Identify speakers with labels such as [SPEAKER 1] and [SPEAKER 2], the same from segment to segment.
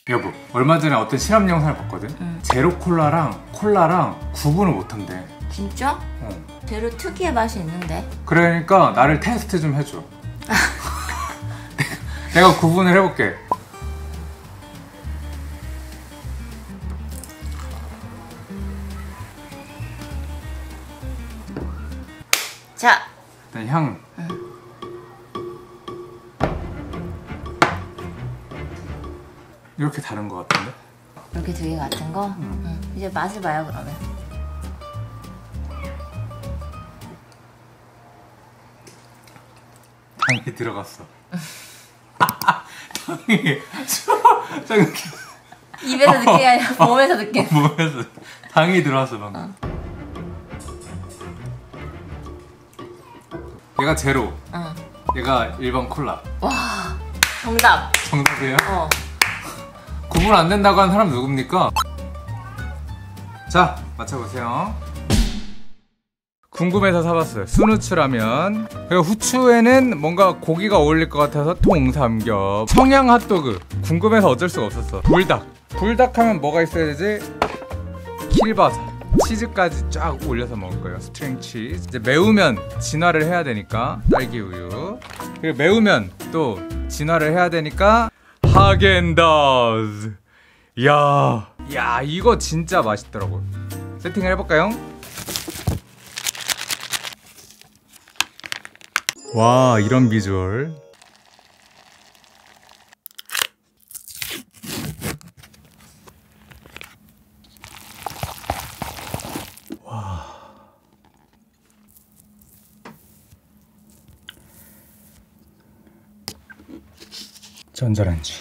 [SPEAKER 1] 여보, 얼마 전에 어떤 실험 영상을 봤거든? 제로 콜라랑 구분을 못한대.
[SPEAKER 2] 진짜? 제로 특유의 맛이 있는데.
[SPEAKER 1] 그러니까 나를 테스트 좀 해줘. 내가 구분을 해볼게.
[SPEAKER 2] 자,
[SPEAKER 1] 일단 향. 이렇게 다른 것 같은데?
[SPEAKER 2] 이렇게 두 개 같은 거? 이제 맛을 봐요, 그러면.
[SPEAKER 1] 당이 들어갔어. 당이
[SPEAKER 2] 입에서 느끼는 게 아니라 몸에서 느끼는.
[SPEAKER 1] 몸에서 당이 들어왔어 방금. 얘가 제로. 얘가 일반 콜라.
[SPEAKER 2] 와, 정답.
[SPEAKER 1] 정답이에요? 구분 안 된다고 하는 사람 누굽니까? 자, 맞춰보세요. 궁금해서 사봤어요. 순후추라면. 그리고 후추에는 뭔가 고기가 어울릴 것 같아서 통삼겹. 청양 핫도그. 궁금해서 어쩔 수가 없었어. 불닭 하면 뭐가 있어야 되지? 킬바사. 치즈까지 쫙 올려서 먹을 거예요. 스트링 치즈. 이제 매우면 진화를 해야 되니까 딸기 우유. 그리고 매우면 또 진화를 해야 되니까 하겐다즈. 야 이거 진짜 맛있더라고. 세팅을 해볼까요? 와, 이런 비주얼. 와. 전자레인지.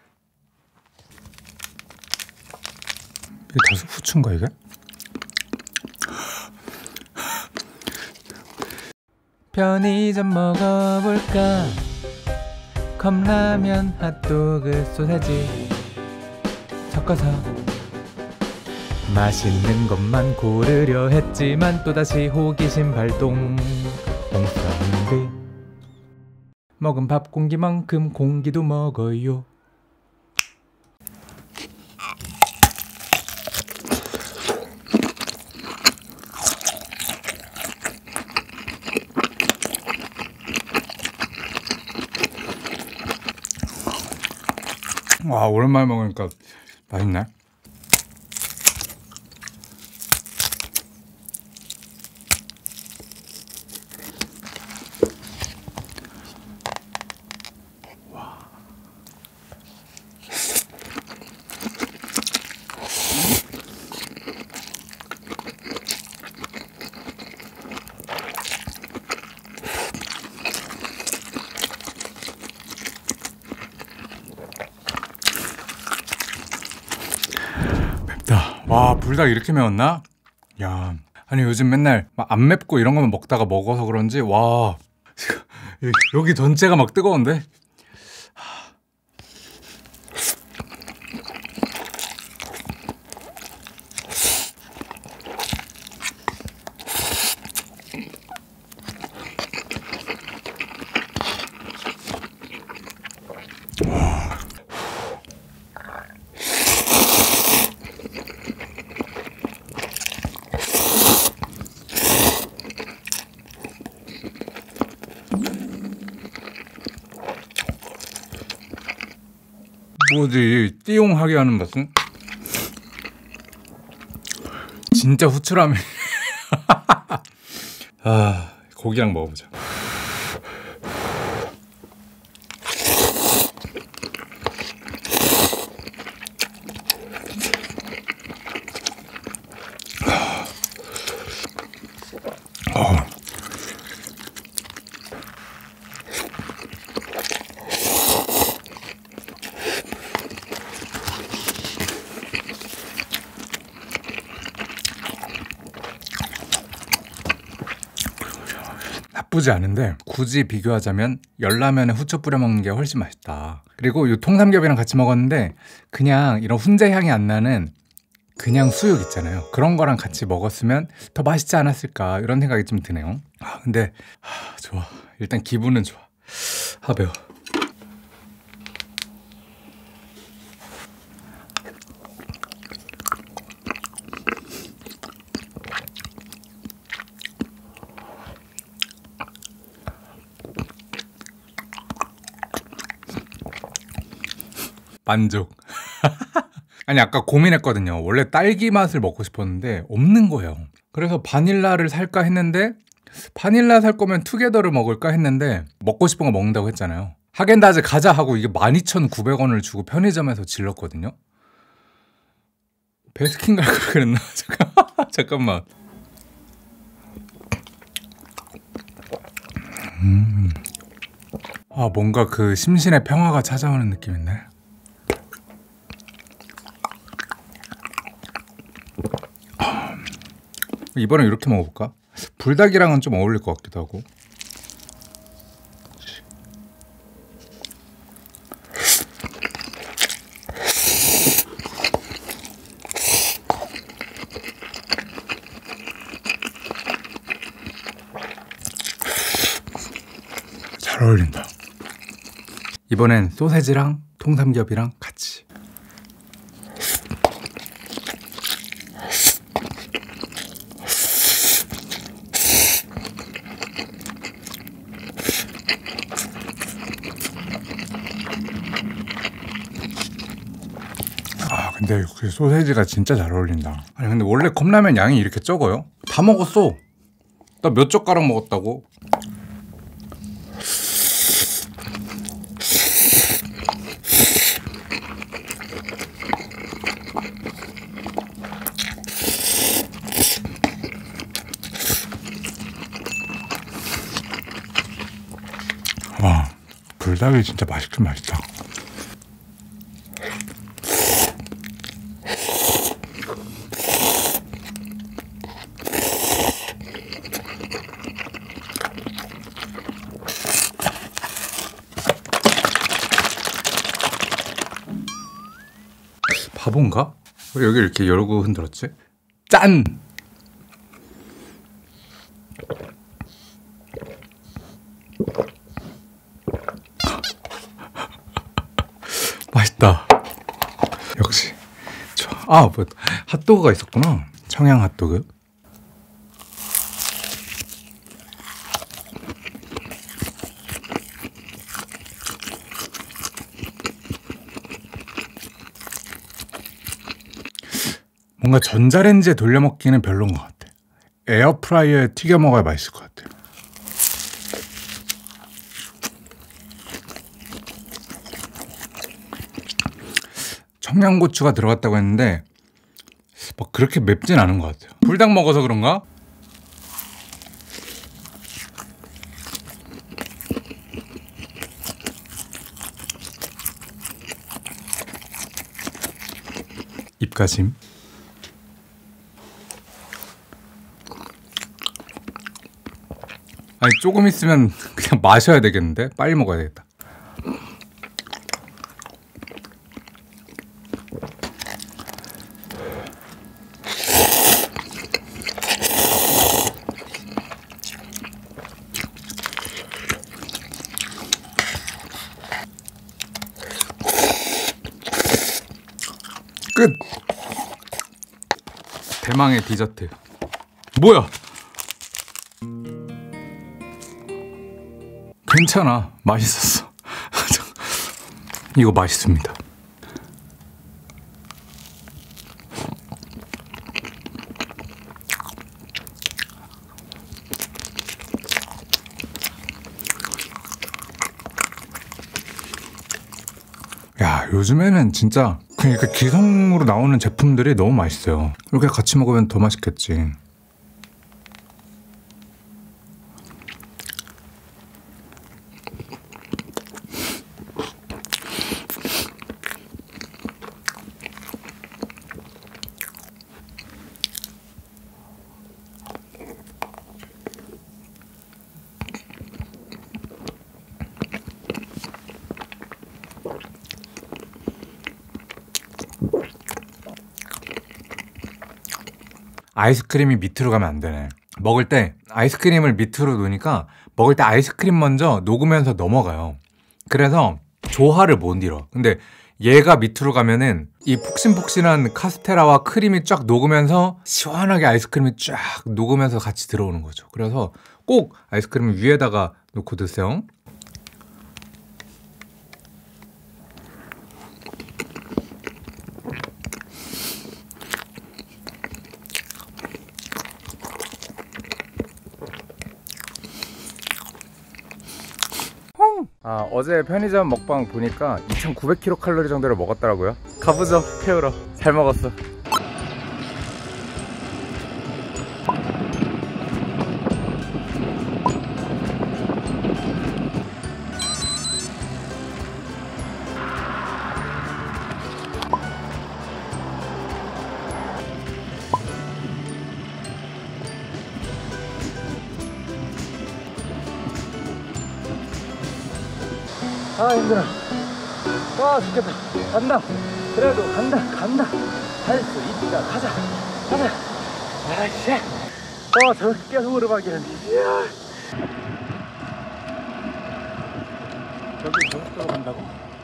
[SPEAKER 1] 이게 다소 후추인가 이게? 편의점 먹어볼까? 컵라면, 핫도그, 소세지 섞어서 맛있는 것만 고르려 했지만 또다시 호기심 발동. 홍사운드. 먹은 밥 공기만큼 공기도 먹어요. 와, 오랜만에 먹으니까 맛있네. 와, 불닭 이렇게 매웠나? 야, 아니 요즘 맨날 막 안 맵고 이런 거만 먹다가 먹어서 그런지 와, 여기 전체가 막 뜨거운데? 뭐지, 띠용하게 하는 맛은? 진짜 후추라면. 아, 고기랑 먹어보자. 나쁘지 않은데 굳이 비교하자면 열라면에 후추 뿌려 먹는 게 훨씬 맛있다. 그리고 이 통삼겹이랑 같이 먹었는데 그냥 이런 훈제 향이 안 나는 그냥 수육 있잖아요. 그런 거랑 같이 먹었으면 더 맛있지 않았을까 이런 생각이 좀 드네요. 근데 좋아. 일단 기분은 좋아. 매워. 만족. 아니 아까 고민했거든요. 원래 딸기 맛을 먹고 싶었는데 없는 거예요. 그래서 바닐라를 살까 했는데 바닐라 살 거면 투게더를 먹을까 했는데 먹고 싶은 거 먹는다고 했잖아요. 하겐다즈 가자 하고 이게 12,900원을 주고 편의점에서 질렀거든요. 베스킨 갈 걸 그랬나? 잠깐만. 아 뭔가 그 심신의 평화가 찾아오는 느낌인데. 이번엔 이렇게 먹어볼까? 불닭이랑은 좀 어울릴 것 같기도 하고. 잘 어울린다. 이번엔 소세지랑 통삼겹이랑 같이. 근데 그 소세지가 진짜 잘 어울린다. 아니 근데 원래 컵라면 양이 이렇게 적어요? 다 먹었어. 나 몇 젓가락 먹었다고. 와, 불닭이 진짜 맛있긴 맛있다. 바본가? 왜 여기 이렇게 열고 흔들었지? 짠! 맛있다. 역시. 아, 뭐 핫도그가 있었구나. 청양 핫도그. 뭔가 전자레인지에 돌려 먹기는 별로인 것 같아. 에어프라이어에 튀겨 먹어야 맛있을 것 같아. 청양고추가 들어갔다고 했는데 뭐 그렇게 맵진 않은 것 같아요. 불닭 먹어서 그런가? 입가심. 아니 조금 있으면 그냥 마셔야 되겠는데? 빨리 먹어야 되겠다. 끝! 대망의 디저트. 뭐야? 괜찮아. 맛있었어. 이거 맛있습니다. 야, 요즘에는 진짜 그러니까 기성으로 나오는 제품들이 너무 맛있어요. 이렇게 같이 먹으면 더 맛있겠지. 아이스크림이 밑으로 가면 안 되네. 먹을 때 아이스크림을 밑으로 놓으니까 먹을 때 아이스크림 먼저 녹으면서 넘어가요. 그래서 조화를 못 이뤄. 근데 얘가 밑으로 가면은 이 폭신폭신한 카스테라와 크림이 쫙 녹으면서 시원하게 아이스크림이 쫙 녹으면서 같이 들어오는 거죠. 그래서 꼭 아이스크림을 위에다가 놓고 드세요. 아, 어제 편의점 먹방 보니까 2,900kcal 정도를 먹었더라고요. 가보죠, 태우러. 잘 먹었어. 아, 힘들어. 와, 죽겠다. 간다. 그래도 간다. 할 수 있다. 가자. 아이씨. 저렇게 계속 오르막이는. 이야. 여기 저쪽으로 간다고?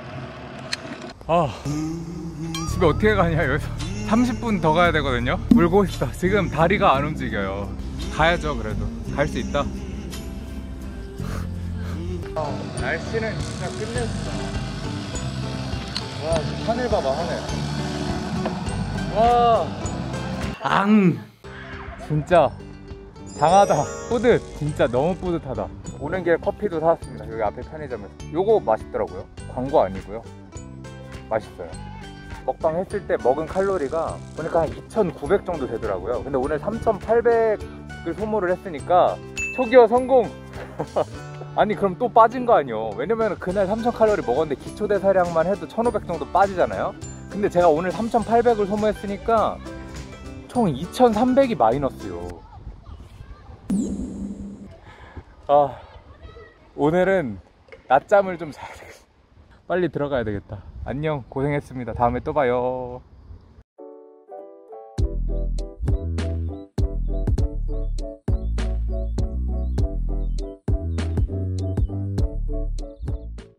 [SPEAKER 1] 집에 어떻게 가냐, 여기서. 30분 더 가야 되거든요. 울고 싶다. 지금 다리가 안 움직여요. 가야죠, 그래도. 갈 수 있다. 날씨는 진짜 끝냈어. 와, 하늘 봐봐, 하늘. 와, 진짜 장하다. 뿌듯. 진짜 너무 뿌듯하다. 오는 길에 커피도 사왔습니다. 여기 앞에 편의점에서. 요거 맛있더라고요. 광고 아니고요. 맛있어요. 먹방 했을 때 먹은 칼로리가 보니까 한 2,900 정도 되더라고요. 근데 오늘 3,800을 소모를 했으니까 초기화 성공. 아니, 그럼 또 빠진 거 아니요. 왜냐면 그날 3,000칼로리 먹었는데 기초대사량만 해도 1,500 정도 빠지잖아요. 근데 제가 오늘 3,800을 소모했으니까 총 2,300이 마이너스요. 오늘은 낮잠을 좀 자야 되겠어. 빨리 들어가야 되겠다. 안녕, 고생했습니다. 다음에 또 봐요.